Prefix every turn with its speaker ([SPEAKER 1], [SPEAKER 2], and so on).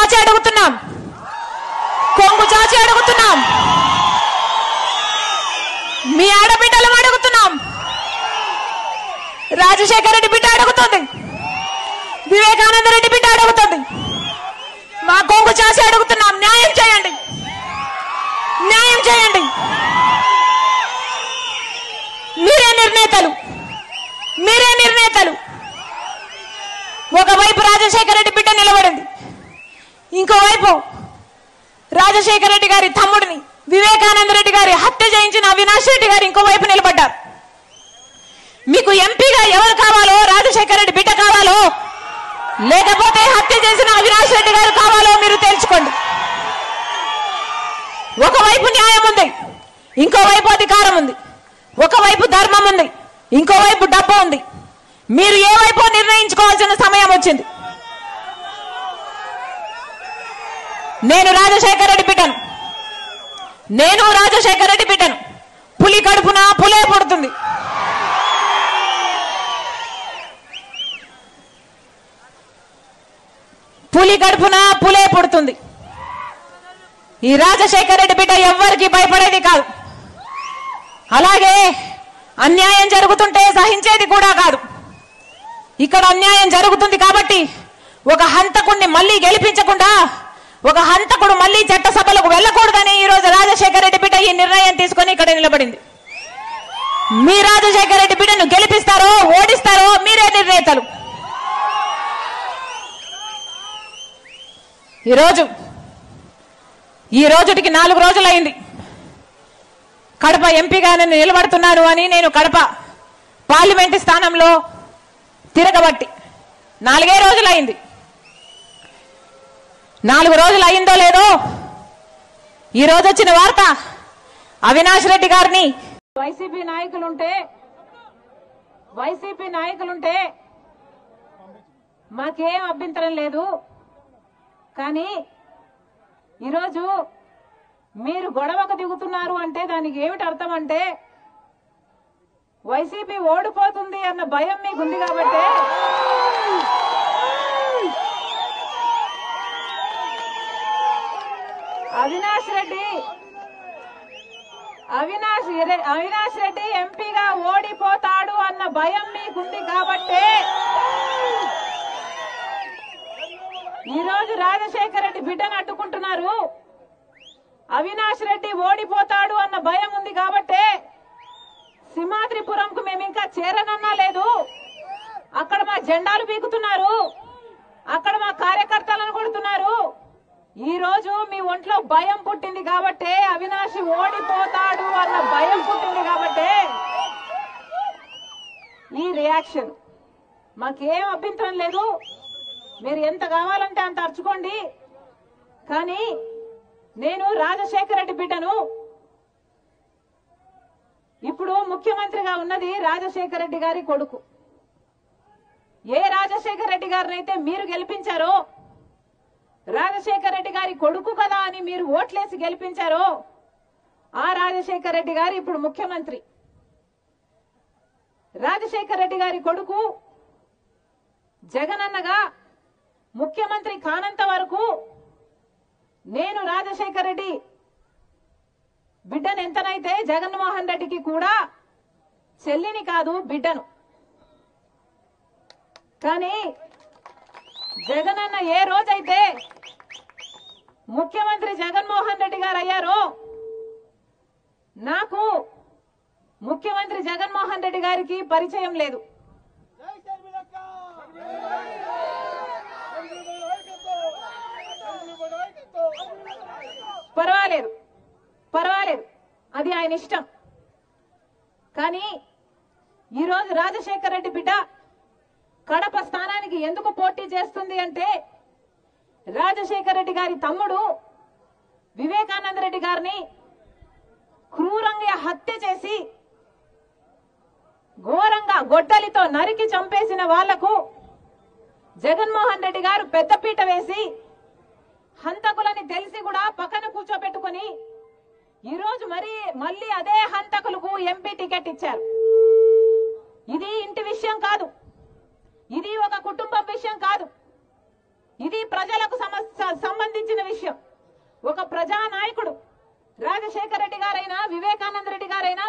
[SPEAKER 1] చాచి అడుగుతున్నాం, కొంగు చాచి అడుగుతున్నాం, మీ ఆడబిడ్డలు అడుగుతున్నాం. రాజశేఖర రెడ్డి బిడ్డ అడుగుతుంది, వివేకానంద రెడ్డి బిడ్డ అడుగుతుంది, మా కొంగు చాచి అడుగుతున్నాం. న్యాయం చేయండి, న్యాయం చేయండి. మీరే నిర్ణేతలు, మీరే నిర్ణేతలు. ఒకవైపు రాజశేఖర రెడ్డి బిడ్డ నిలబడింది, ఇంకోవైపు రాజశేఖర రెడ్డి గారి తమ్ముడిని వివేకానంద రెడ్డి గారి హత్య చేయించిన అవినాష్ రెడ్డి గారు ఇంకోవైపు నిలబడ్డారు. మీకు ఎంపీగా ఎవరు కావాలో, రాజశేఖర రెడ్డి బిడ్డ కావాలో లేకపోతే హత్య చేసిన అవినాష్ రెడ్డి గారు కావాలో మీరు తెలుసుకోండి. ఒకవైపు న్యాయం ఉంది, ఇంకోవైపు అధికారం ఉంది. ఒకవైపు ధర్మం ఉంది, ఇంకోవైపు డబ్బు ఉంది. మీరు ఏ వైపు నిర్ణయించుకోవాల్సిన సమయం వచ్చింది. నేను రాజశేఖర రెడ్డి బిడ్డను, నేను రాజశేఖర రెడ్డి బిడ్డను. పులి కడుపున పులే పుడుతుంది. పులి కడుపున పులే పుడుతుంది. ఈ రాజశేఖర రెడ్డి బిడ్డ ఎవ్వరికి భయపడేది కాదు. అలాగే అన్యాయం జరుగుతుంటే సహించేది కూడా కాదు. ఇక్కడ అన్యాయం జరుగుతుంది కాబట్టి ఒక హంతకుడిని మళ్ళీ గెలిపించకుండా, ఒక హంతకుడు మళ్ళీ చట్టసభలకు వెళ్ళకూడదని ఈ రోజు రాజశేఖర రెడ్డి బిడ్డ ఈ నిర్ణయం తీసుకొని ఇక్కడ నిలబడింది. మీ రాజశేఖర రెడ్డి బిడ్డను గెలిపిస్తారో ఓడిస్తారో మీరే నిర్ణేతలు. ఈ రోజుటికి 4 రోజులైంది కడప ఎంపీగా నేను నిలబడుతున్నాను అని. నేను కడప పార్లమెంటు స్థానంలో తిరగబట్టి 4 రోజులైంది. 4 రోజులు అయిందో లేదో ఈ రోజు వచ్చిన వార్త, అవినాష్ రెడ్డి గారిని వైసీపీ నాయకులుంటే మాకేం అభ్యంతరం లేదు. కానీ ఈరోజు మీరు గొడవకు దిగుతున్నారు అంటే దానికి ఏమిటి అర్థం అంటే వైసీపీ ఓడిపోతుంది అన్న భయం మీకుంది కాబట్టి అవినాష్ రెడ్డి ఎంపీగా ఓడిపోతాడు అన్న భయం మీకుంది కాబట్టి ఈరోజు రాజశేఖర రెడ్డి బిడ్డను అడ్డుకుంటున్నారు. అవినాష్ రెడ్డి ఓడిపోతాడు అన్న భయం ఉంది కాబట్టి సింహాద్రిపురంకు మేము ఇంకా చేరనన్నా లేదు. అక్కడ మా జెండాలు పీకుతున్నారు, అక్కడ మా కార్యకర్తలను కొడుతున్నారు. ఈ రోజు మీ ఒంట్లో భయం పుట్టింది కాబట్టి, అవినాష్ ఓడిపోతాడు అన్న భయం పుట్టింది కాబట్టి ఈ రియాక్షన్. మాకేం అభ్యంతరం లేదు, మీరు ఎంత కావాలంటే అంత అర్చుకోండి. కానీ నేను రాజశేఖర రెడ్డి బిడ్డను. ఇప్పుడు ముఖ్యమంత్రిగా ఉన్నది రాజశేఖర రెడ్డి గారి కొడుకు. ఏ రాజశేఖర రెడ్డి గారిని అయితే మీరు గెలిపించారో, రాజశేఖర రెడ్డి గారి కొడుకు కదా అని మీరు ఓట్లేసి గెలిపించారో, ఆ రాజశేఖర రెడ్డి గారు ఇప్పుడు ముఖ్యమంత్రి. రాజశేఖర రెడ్డి గారి కొడుకు జగనన్నగా ముఖ్యమంత్రి కానంత వరకు నేను రాజశేఖర రెడ్డి బిడ్డను ఎంతనైతే జగన్మోహన్ రెడ్డికి కూడా చెల్లిని కాదు బిడ్డను. కానీ జగనన్న ఏ రోజైతే ముఖ్యమంత్రి జగన్మోహన్ రెడ్డి గారు అయ్యారో, నాకు ముఖ్యమంత్రి జగన్మోహన్ రెడ్డి గారికి పరిచయం లేదు. పర్వాలేదు, అది ఆయన ఇష్టం. కానీ ఈరోజు రాజశేఖర రెడ్డి బిడ్డ కడప స్థానానికి ఎందుకు పోటీ చేస్తుంది అంటే, రాజశేఖర రెడ్డి గారి తమ్ముడు వివేకానంద రెడ్డి గారిని క్రూరంగా హత్య చేసి ఘోరంగా గొడ్డలితో నరికి చంపేసిన వాళ్లకు జగన్మోహన్ రెడ్డి గారు పెద్దపీట వేసి హంతకులని తెలిసి కూడా పక్కన కూర్చోబెట్టుకుని ఈరోజు మళ్ళీ అదే హంతకులకు ఎంపీ టికెట్ ఇచ్చారు. ఇది ఇంటి విషయం కాదు, ఇది ఒక కుటుంబం విషయం కాదు, ఇది ప్రజలకు సంబంధించిన ప్రజానాయకుడు రాజశేఖర రెడ్డి గారైనా, వివేకానంద రెడ్డి గారైనా,